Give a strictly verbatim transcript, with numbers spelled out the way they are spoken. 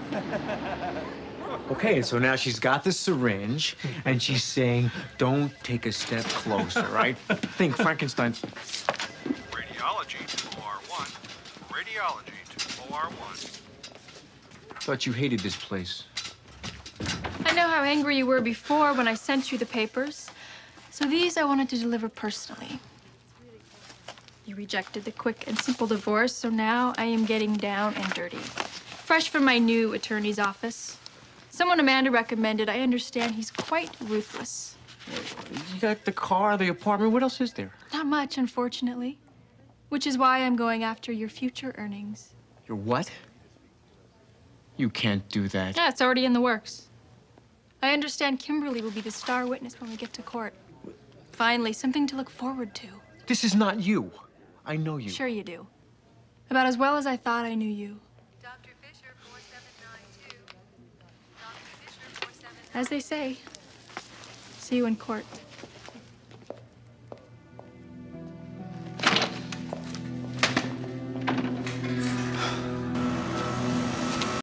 Okay, so now she's got the syringe, and she's saying, don't take a step closer, right? Think Frankenstein. Radiology to O R one. Radiology to O R one. Thought you hated this place. I know how angry you were before when I sent you the papers. So these I wanted to deliver personally. You rejected the quick and simple divorce, so now I am getting down and dirty. Fresh from my new attorney's office. Someone Amanda recommended. I understand he's quite ruthless. You got the car, the apartment. What else is there? Not much, unfortunately. Which is why I'm going after your future earnings. Your what? You can't do that. Yeah, it's already in the works. I understand Kimberly will be the star witness when we get to court. Finally, something to look forward to. This is not you. I know you. Sure you do. About as well as I thought I knew you. Doctor Fisher, four seven nine two. Doctor Fisher, four seven nine two. As they say, see you in court.